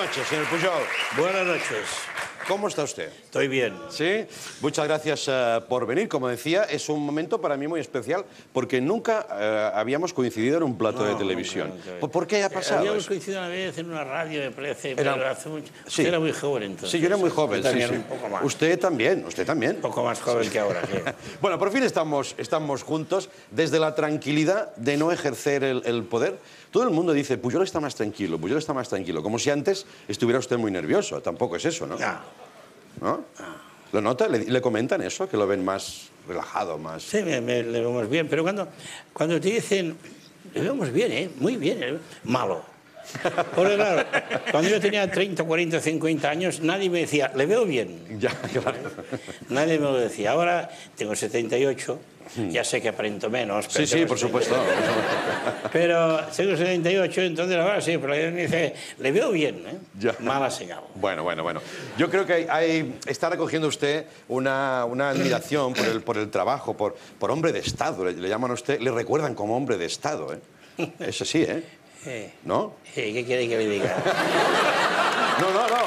noches, señor Pujol. Buenas noches. ¿Cómo está usted? Estoy bien. Sí, muchas gracias por venir. Como decía, es un momento para mí muy especial porque nunca habíamos coincidido en un plato de televisión. Nunca. ¿Por qué ha pasado Habíamos eso? coincidido una vez en una radio, me parece, Era- pero hace mucho. Sí. Usted era muy joven entonces. Sí, yo era muy joven. Yo también, sí, sí. un poco más. Usted también, usted también. Un poco más joven que ahora, sí. Bueno, por fin estamos juntos desde la tranquilidad de no ejercer el poder. Todo el mundo dice, Pujol está más tranquilo, Pujol está más tranquilo. Como si antes estuviera usted muy nervioso. Tampoco es eso, ¿no? ¿No? ¿Lo nota? ¿Le comentan eso? Que lo ven más relajado, más... Sí, le vemos bien, pero cuando te dicen, le vemos bien, muy bien, malo. Porque claro, cuando yo tenía 30, 40, 50 años, nadie me decía, le veo bien. Ya, claro. Nadie me lo decía. Ahora tengo 78, ya sé que aparento menos. Sí, sí, por supuesto. Pero tengo 78, entonces ahora sí, pero alguien me dice, le veo bien, ¿eh? Ya. Mala señal. Bueno. Yo creo que está recogiendo usted una admiración por el trabajo, por hombre de Estado. Le llaman a usted, le recuerdan como hombre de Estado, ¿eh? Eso sí, ¿eh? ¿No? ¿Qué quiere que le diga? No.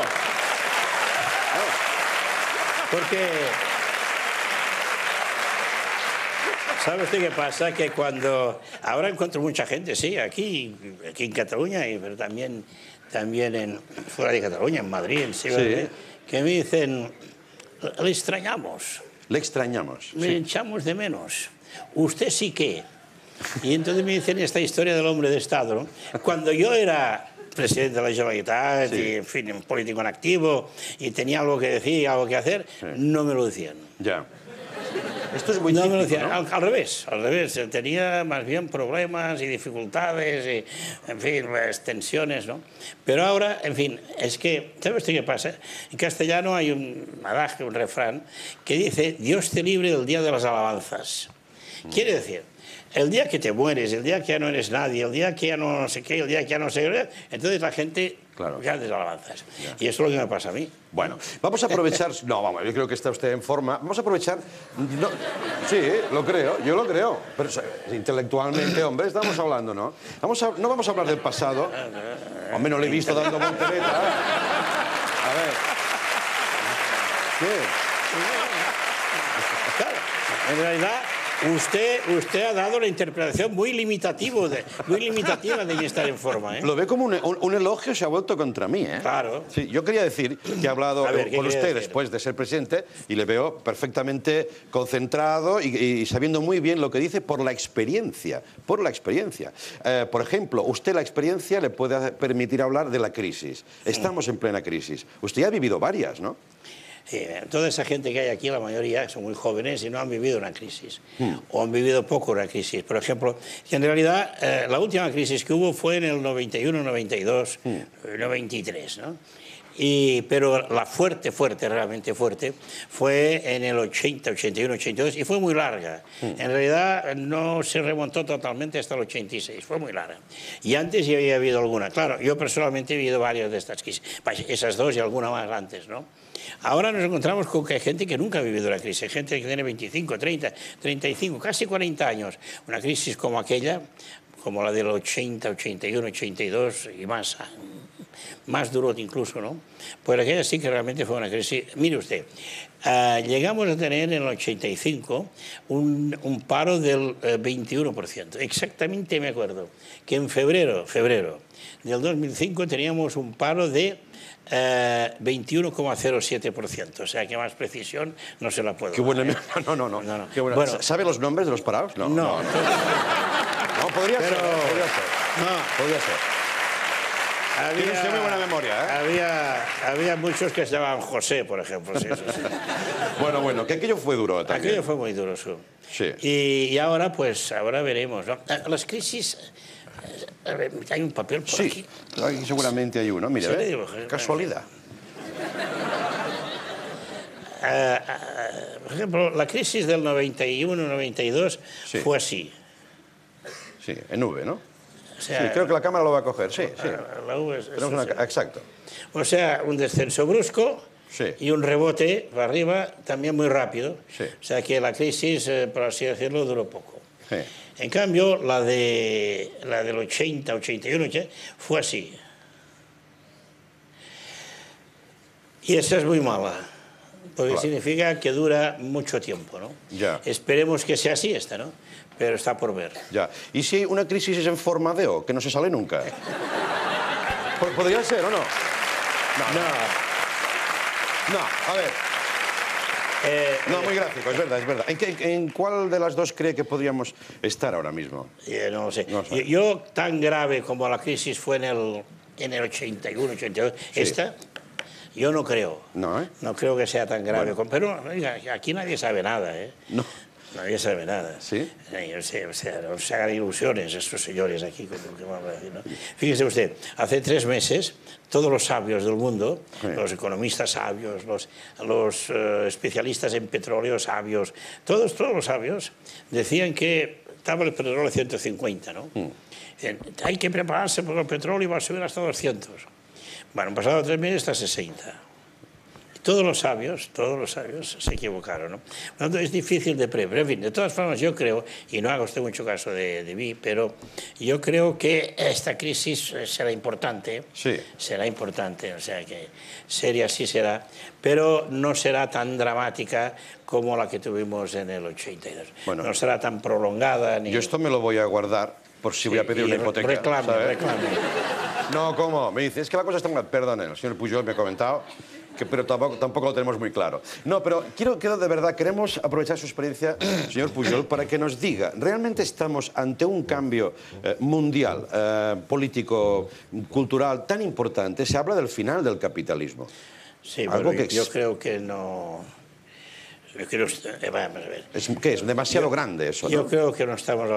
Porque... ¿Sabe usted qué pasa? Que cuando... Ahora encuentro mucha gente, sí, aquí en Cataluña, pero también fuera de Cataluña, en Madrid, en Sevilla, Sí. que me dicen, le extrañamos, Le extrañamos. le Sí. echamos de menos. ¿Usted sí qué? Y entonces me dicen esta historia del hombre de Estado, ¿no? Cuando yo era presidente de la Generalitat, Sí. y, en fin, un político en activo, y tenía algo que decir, algo que hacer, no me lo decían. Ya. Esto es muy No me típico, lo decían, ¿no? al revés. Tenía más bien problemas y dificultades y, en fin, pues, tensiones, ¿no? Pero ahora, en fin, es que, ¿sabe usted qué pasa? En castellano hay un adagio, un refrán, que dice, Dios te libre del día de las alabanzas. Quiere decir, el día que te mueres, el día que ya no eres nadie, el día que ya no sé qué, el día que ya no sé qué, entonces la gente Claro. ya hace alabanzas. Y eso es lo que me pasa a mí. Bueno, vamos a aprovechar... No, vamos, yo creo que está usted en forma. Vamos a aprovechar... No, sí, lo creo, yo lo creo. Pero intelectualmente, hombre, estamos hablando, ¿no? No vamos a hablar del pasado. Hombre, no le he visto dando voltereta. A ver. ¿Qué? Claro, en realidad, usted ha dado la interpretación muy limitativa de mi estar en forma, ¿eh? Lo ve como un elogio, se ha vuelto contra mí, ¿eh? Claro. Sí, yo quería decir que he hablado A ver, ¿qué con quería usted decir? después de ser presidente y le veo perfectamente concentrado y sabiendo muy bien lo que dice por la experiencia. Por la experiencia. Por ejemplo, usted la experiencia le puede permitir hablar de la crisis. Estamos en plena crisis. Usted ya ha vivido varias, ¿no? Toda esa gente que hay aquí, la mayoría son muy jóvenes y no han vivido una crisis, o han vivido poco una crisis. Por ejemplo, en realidad la última crisis que hubo fue en el 91, 92, 93, ¿no? Pero la realmente fuerte, fue en el 80, 81, 82 y fue muy larga. En realidad no se remontó totalmente hasta el 86, fue muy larga. Y antes ya había habido alguna. Claro, yo personalmente he vivido varias de estas crisis, esas dos y alguna más antes, ¿no? Ahora nos encontramos con que hay gente que nunca ha vivido la crisis, hay gente que tiene 25, 30, 35, casi 40 años. Una crisis como aquella, como la del 80, 81, 82 y más duro incluso, ¿no? Pues aquella sí que realmente fue una crisis. Mire usted, llegamos a tener en el 85 un paro del 21%. Exactamente me acuerdo que en febrero del 2005 teníamos un paro de 21,07%. O sea que más precisión no se la puedo Qué buena... dar, ¿eh? No. Qué buena... Bueno, ¿Sabe los nombres de los parados? No. no, No, podría ser. no. Podría ser. Tiene usted muy buena memoria, ¿eh? Había muchos que se llamaban José, por ejemplo. Sí. Bueno, que aquello fue duro también. Aquello fue muy duro, sí. Sí. Y ahora, pues, veremos, ¿no? Las crisis... hay un papel por aquí. Sí, ahí seguramente hay uno. Mira, Sí, le digo, casualidad. Por ejemplo, la crisis del 91-92 Sí. fue así. Sí, en V, ¿no? O sea, Sí, creo que la cámara lo va a coger, sí. la U Tenemos una... Exacto. O sea, un descenso brusco Sí. y un rebote para arriba también muy rápido. Sí. O sea que la crisis, por así decirlo, duró poco. Sí. En cambio, la del 80, 81, fue así. Y esa es muy mala, porque Claro. significa que dura mucho tiempo, ¿no? Ya. Esperemos que sea así esta, ¿no? Pero está por ver. Ya. ¿Y si una crisis es en forma de O, que no se sale nunca? ¿Podría ser o no? No, a ver. No, muy gráfico, es verdad, es verdad. ¿En cuál de las dos cree que podríamos estar ahora mismo? No lo sé. No sé. Yo, tan grave como la crisis fue en el 81, 82, Sí. esta, yo no creo. No, ¿eh? No creo que sea tan grave. Bueno. Pero oiga, aquí nadie sabe nada, ¿eh? No. Nadie sabe nada. ¿Sí? O sea, no se hagan ilusiones estos señores aquí con lo que vamos a decir, ¿no? Fíjese usted, hace 3 meses todos los sabios del mundo, Sí. los economistas sabios, los especialistas en petróleo sabios, todos los sabios decían que estaba el petróleo a 150, ¿no? Dicen, hay que prepararse porque el petróleo va a subir hasta 200. Bueno, han pasado 3 meses hasta 60. Todos los sabios se equivocaron, ¿no? Por lo tanto, es difícil de prever. En fin, de todas formas, yo creo, y no haga usted mucho caso de mí, pero yo creo que esta crisis será importante. Sí. Será importante, o sea que seria sí será, pero no será tan dramática como la que tuvimos en el 82. Bueno. No será tan prolongada ni... Yo esto me lo voy a guardar por si voy a pedir una hipoteca. Reclame, ¿sabe? reclame. No, ¿cómo? Me dice, es que la cosa está mal. Perdone, el señor Pujol me ha comentado, pero tampoco lo tenemos muy claro. No, pero quiero de verdad, queremos aprovechar su experiencia, señor Pujol, para que nos diga, ¿realmente estamos ante un cambio mundial, político, cultural tan importante? Se habla del final del capitalismo. Sí, Algo pero que yo creo que no... Yo creo, vamos a ver. ¿Qué es? Demasiado grande eso, ¿no? Yo creo que no estamos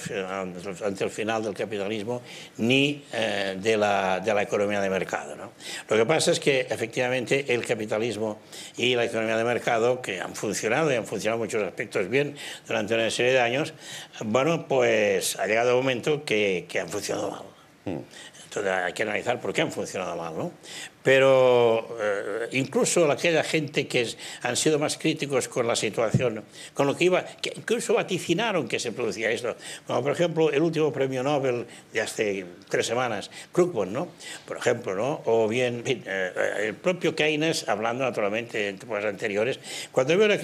ante el final del capitalismo ni de la economía de mercado, ¿no? Lo que pasa es que efectivamente el capitalismo y la economía de mercado, que han funcionado y han funcionado en muchos aspectos bien durante una serie de años, bueno, pues ha llegado un momento que han funcionado mal. Entonces hay que analizar por qué han funcionado mal, ¿no? Pero incluso aquella gente que han sido más críticos con la situación, con lo que iba, que incluso vaticinaron que se producía esto, como por ejemplo el último premio Nobel de hace 3 semanas, Krugman, ¿no? Por ejemplo, ¿no? O bien el propio Keynes, hablando naturalmente en épocas anteriores, cuando veo